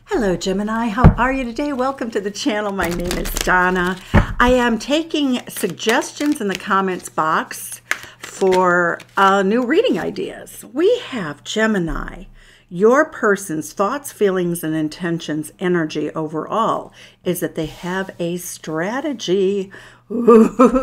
Hello Gemini, how are you today? Welcome to the channel. My name is Donna. I am taking suggestions in the comments box for new reading ideas. We have Gemini. Your person's thoughts, feelings, and intentions, energy overall is that they have a strategy. Ooh,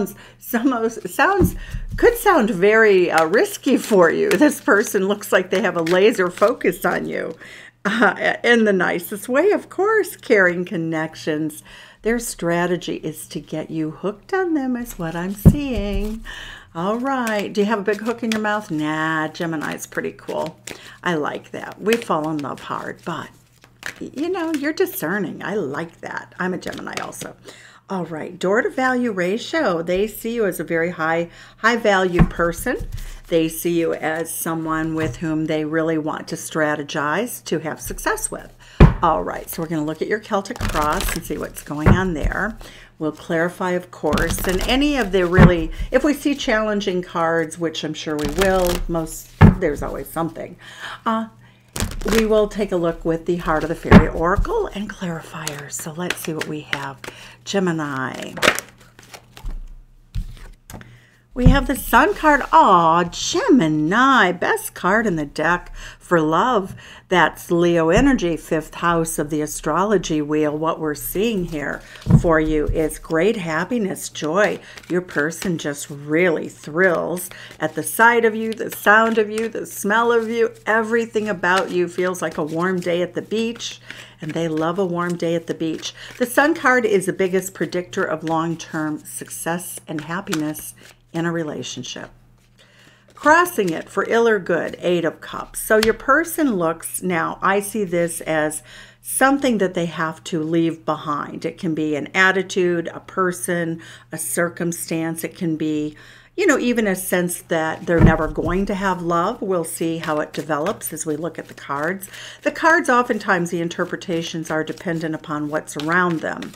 could sound very risky for you. This person looks like they have a laser focus on you. In the nicest way, of course, carrying connections. Their strategy is to get you hooked on them, is what I'm seeing. All right. Do you have a big hook in your mouth? Nah, Gemini's pretty cool. I like that. We fall in love hard, but, you know, you're discerning. I like that. I'm a Gemini also. All right. Door to value ratio. They see you as a very high value person. They see you as someone with whom they really want to strategize to have success with. All right, so we're going to look at your Celtic cross and see what's going on there. We'll clarify, of course, and any of the really, if we see challenging cards, which I'm sure we will, there's always something, we will take a look with the Heart of the Fairy Oracle and clarifiers. So let's see what we have. Gemini. We have the Sun card. Aw, Gemini, best card in the deck for love. That's Leo energy, 5th house of the astrology wheel. What we're seeing here for you is great happiness, joy. Your person just really thrills at the sight of you, the sound of you, the smell of you. Everything about you feels like a warm day at the beach, and they love a warm day at the beach. The Sun card is the biggest predictor of long-term success and happiness in a relationship. Crossing it for ill or good, 8 of Cups. So your person looks, now I see this as something that they have to leave behind. It can be an attitude, a person, a circumstance. It can be, you know, even a sense that they're never going to have love. We'll see how it develops as we look at the cards. The cards, oftentimes the interpretations are dependent upon what's around them.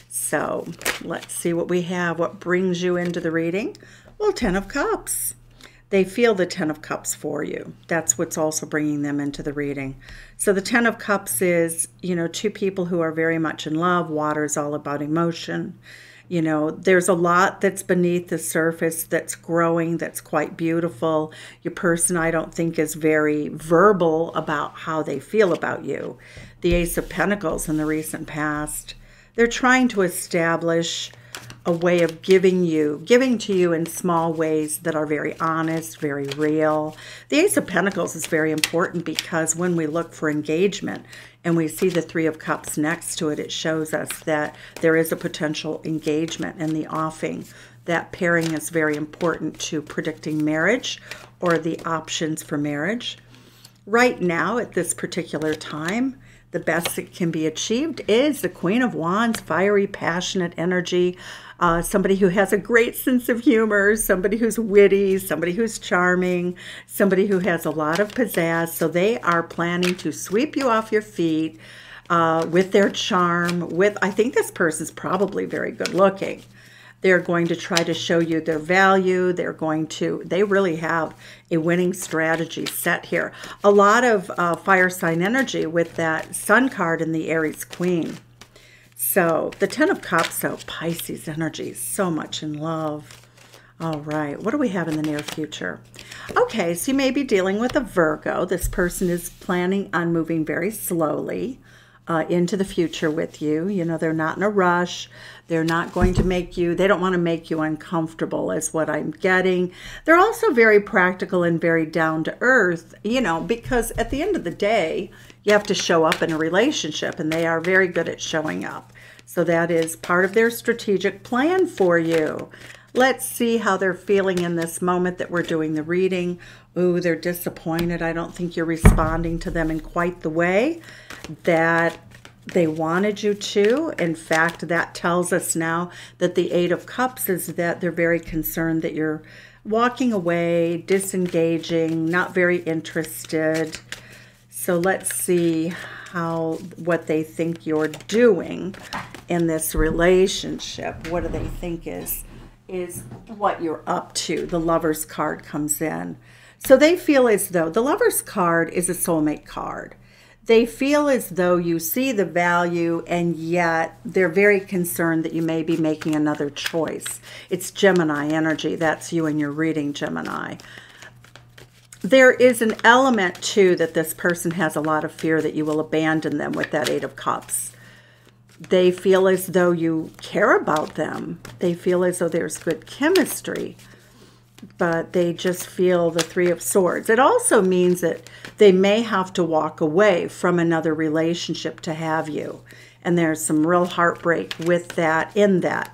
So let's see what we have. What brings you into the reading? Well, 10 of Cups. They feel the 10 of Cups for you. That's what's also bringing them into the reading. So the 10 of Cups is, you know, two people who are very much in love. Water is all about emotion. You know, there's a lot that's beneath the surface that's growing, that's quite beautiful. Your person, I don't think, is very verbal about how they feel about you. The Ace of Pentacles in the recent past, they're trying to establish a way of giving to you in small ways that are very honest, very real. The Ace of Pentacles is very important because when we look for engagement and we see the 3 of Cups next to it, it shows us that there is a potential engagement in the offing. That pairing is very important to predicting marriage or the options for marriage. Right now, at this particular time, the best that can be achieved is the Queen of Wands, fiery, passionate energy, somebody who has a great sense of humor, somebody who's witty, somebody who's charming, somebody who has a lot of pizzazz. So they are planning to sweep you off your feet with their charm. I think this person's probably very good looking. They're going to try to show you their value. They really have a winning strategy set here. A lot of fire sign energy with that Sun card and the Aries Queen. So the 10 of Cups, so Pisces energy, so much in love. All right, what do we have in the near future? Okay, so you may be dealing with a Virgo. This person is planning on moving very slowly into the future with you. You know, they're not in a rush. They're not going to they don't want to make you uncomfortable is what I'm getting. They're also very practical and very down to earth, you know, because at the end of the day, you have to show up in a relationship, and they are very good at showing up. So that is part of their strategic plan for you. Let's see how they're feeling in this moment that we're doing the reading. Ooh, they're disappointed. I don't think you're responding to them in quite the way that they wanted you to. In fact, that tells us now that the 8 of Cups is that they're very concerned that you're walking away, disengaging, not very interested. So let's see what they think you're doing in this relationship. What do they think is what you're up to? The Lover's card comes in. So they feel as though the Lover's card is a soulmate card. They feel as though you see the value, and yet they're very concerned that you may be making another choice. It's Gemini energy. That's you in your reading, Gemini. There is an element, too, that this person has a lot of fear that you will abandon them with that Eight of Cups. They feel as though you care about them. They feel as though there's good chemistry, but they just feel the Three of Swords. It also means that they may have to walk away from another relationship to have you. And there's some real heartbreak with that, in that.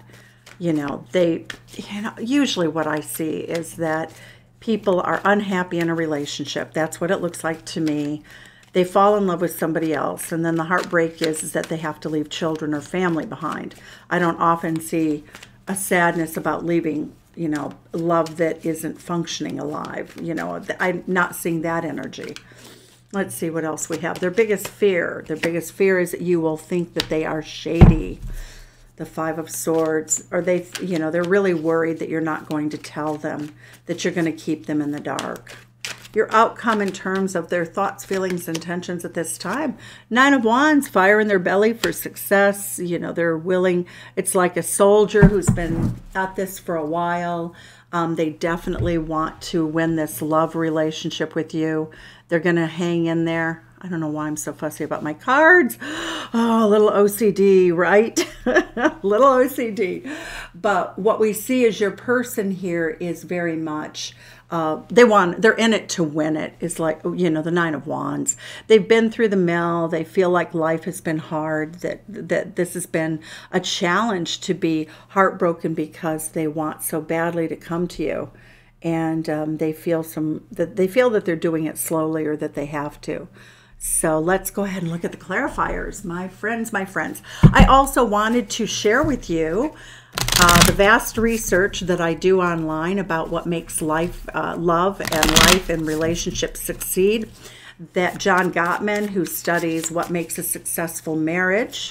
Usually what I see is that people are unhappy in a relationship. That's what it looks like to me. They fall in love with somebody else, and then the heartbreak is that they have to leave children or family behind. I don't often see a sadness about leaving, love that isn't functioning alive. I'm not seeing that energy. Let's see what else we have. Their biggest fear is that you will think that they are shady. The Five of Swords, or they're really worried that you're not going to tell them, that you're going to keep them in the dark. Your outcome in terms of their thoughts, feelings, intentions at this time. Nine of Wands, fire in their belly for success. They're willing. It's like a soldier who's been at this for a while. They definitely want to win this love relationship with you. They're going to hang in there. I don't know why I'm so fussy about my cards. Oh, a little OCD, right? Little OCD. But what we see is your person here is very much, they're in it to win it. It's like, the Nine of Wands. They've been through the mill. They feel like life has been hard, that this has been a challenge to be heartbroken because they want so badly to come to you. And they feel that they're doing it slowly, or that they have to. So let's go ahead and look at the clarifiers, my friends. I also wanted to share with you the vast research that I do online about what makes life, love and life and relationships succeed. That John Gottman, who studies what makes a successful marriage,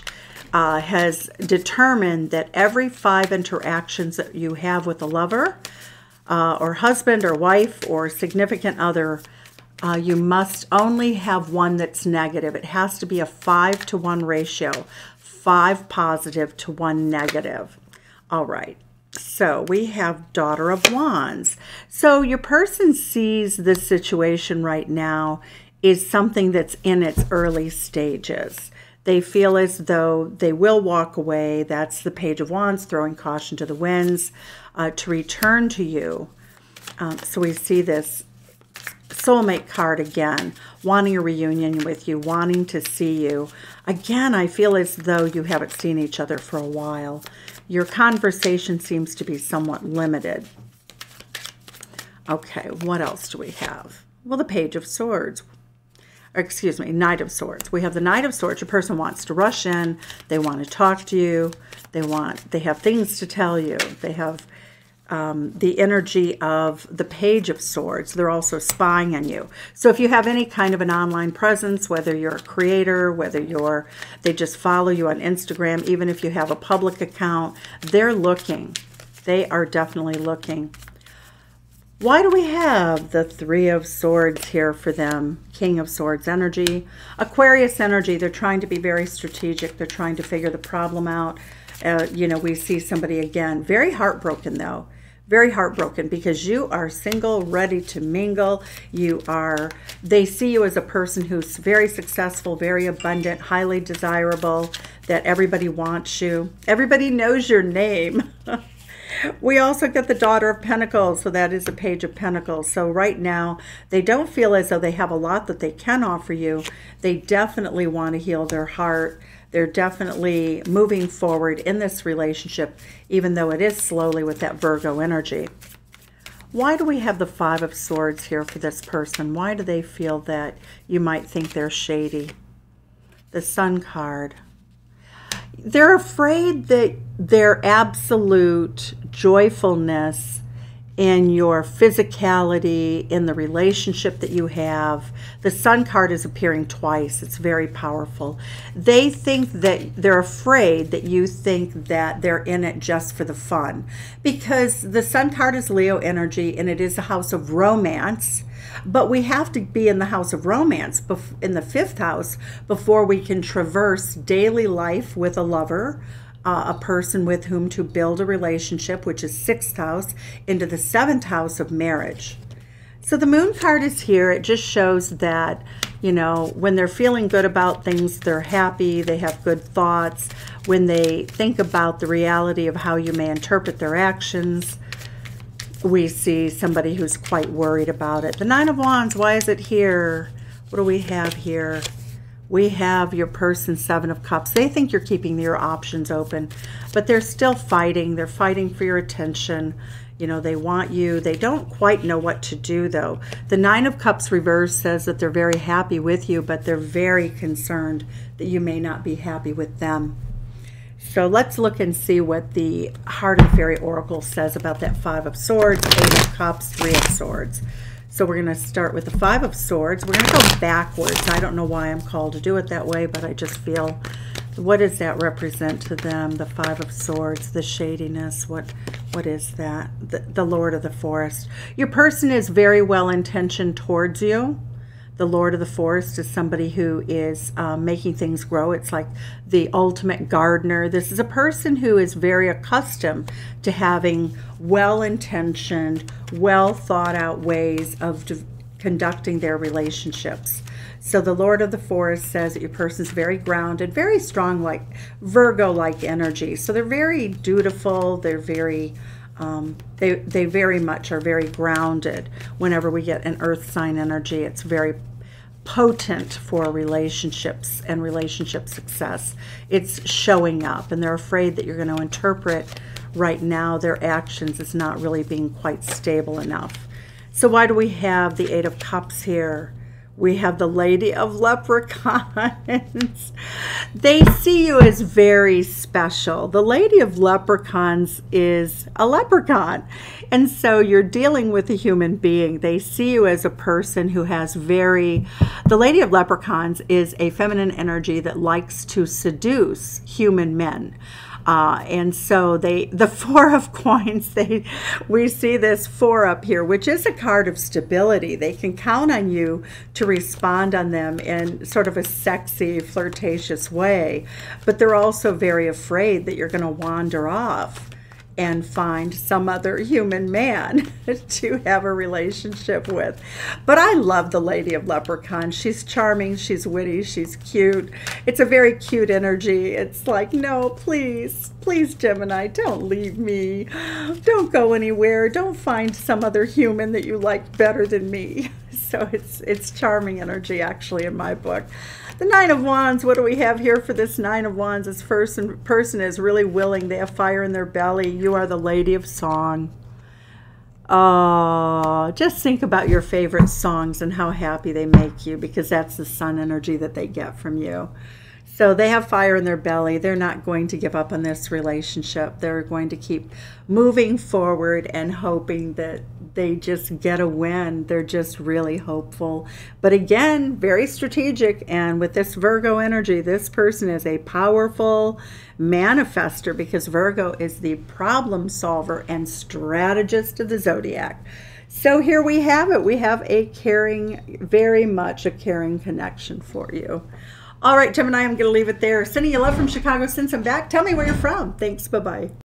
has determined that every 5 interactions that you have with a lover, or husband or wife or significant other, you must only have one that's negative. It has to be a 5-to-1 ratio, 5 positive to 1 negative. All right, so we have Daughter of Wands. So your person sees this situation right now is something that's in its early stages. They feel as though they will walk away. That's the Page of Wands, throwing caution to the winds, to return to you. So we see this soulmate card again, wanting a reunion with you, wanting to see you. Again, I feel as though you haven't seen each other for a while. Your conversation seems to be somewhat limited. Okay, what else do we have? Well, the Page of Swords. Or excuse me, Knight of Swords. We have the Knight of Swords. Your person wants to rush in. They want to talk to you. They have things to tell you. They have the energy of the Page of Swords. They're also spying on you. So if you have any kind of an online presence, whether you're a creator, whether they just follow you on Instagram, even if you have a public account, they're looking. They are definitely looking. Why do we have the Three of Swords here for them? King of Swords energy. Aquarius energy. They're trying to be very strategic. They're trying to figure the problem out. We see somebody again, very heartbroken though. Very heartbroken because you are single, ready to mingle. They see you as a person who's very successful, very abundant, highly desirable, that everybody wants you. Everybody knows your name. We also get the Daughter of Pentacles, so that is a Page of Pentacles. So right now, they don't feel as though they have a lot that they can offer you. They definitely want to heal their heart. They're definitely moving forward in this relationship, even though it is slowly with that Virgo energy. Why do we have the Five of Swords here for this person? Why do they feel that you might think they're shady? The Sun card. They're afraid that their absolute joyfulness in your physicality, in the relationship that you have. The Sun card is appearing twice. It's very powerful. They think that they're afraid that you think that they're in it just for the fun, because the Sun card is Leo energy and it is a house of romance. But we have to be in the house of romance in the 5th house before we can traverse daily life with a lover, a person with whom to build a relationship, which is 6th house, into the 7th house of marriage. So the Moon card is here. It just shows that, you know, when they're feeling good about things, they're happy, they have good thoughts. When they think about the reality of how you may interpret their actions, we see somebody who's quite worried about it. The 9 of Wands, why is it here? What do we have here? We have your person, 7 of Cups. They think you're keeping your options open, but they're still fighting. They're fighting for your attention. You know, they want you. They don't quite know what to do, though. The 9 of Cups reverse says that they're very happy with you, but they're very concerned that you may not be happy with them. So let's look and see what the Heart and Fairy Oracle says about that 5 of Swords, 8 of Cups, 3 of Swords. So we're going to start with the 5 of Swords. We're going to go backwards. I don't know why I'm called to do it that way, but I just feel, what does that represent to them? The 5 of Swords, the shadiness, what is that? The Lord of the Forest. Your person is very well intentioned towards you. The Lord of the Forest is somebody who is making things grow. It's like the ultimate gardener. This is a person who is very accustomed to having well-intentioned, well-thought-out ways of conducting their relationships. So the Lord of the Forest says that your person is very grounded, very strong, like Virgo-like energy. So they're very dutiful. They're very... they very much are very grounded. Whenever we get an earth sign energy, it's very potent for relationships and relationship success. It's showing up, and they're afraid that you're going to interpret right now their actions as not really being quite stable enough. So why do we have the 8 of Cups here? We have the Lady of Leprechauns. They see you as very special. The Lady of Leprechauns is a leprechaun. And so you're dealing with a human being. They see you as a person who has the Lady of Leprechauns is a feminine energy that likes to seduce human men. And so the 4 of Coins, we see this 4 up here, which is a card of stability. They can count on you to respond on them in sort of a sexy, flirtatious way, but they're also very afraid that you're going to wander off and find some other human man to have a relationship with. But I love the Lady of Leprechaun. She's charming, she's witty, she's cute. It's a very cute energy. It's like, no, please, please, Gemini, don't leave me. Don't go anywhere. Don't find some other human that you like better than me. So it's charming energy, actually, in my book. The 9 of Wands, what do we have here for this 9 of Wands? This person is really willing. They have fire in their belly. You are the Lady of Song. Oh, just think about your favorite songs and how happy they make you, because that's the sun energy that they get from you. So they have fire in their belly. They're not going to give up on this relationship. They're going to keep moving forward and hoping that they just get a win. They're just really hopeful. But again, very strategic. And with this Virgo energy, this person is a powerful manifester, because Virgo is the problem solver and strategist of the zodiac. So here we have it. We have a caring, very much a caring connection for you. All right, Gemini, I'm going to leave it there. Sending you love from Chicago. Since I'm back, tell me where you're from. Thanks. Bye-bye.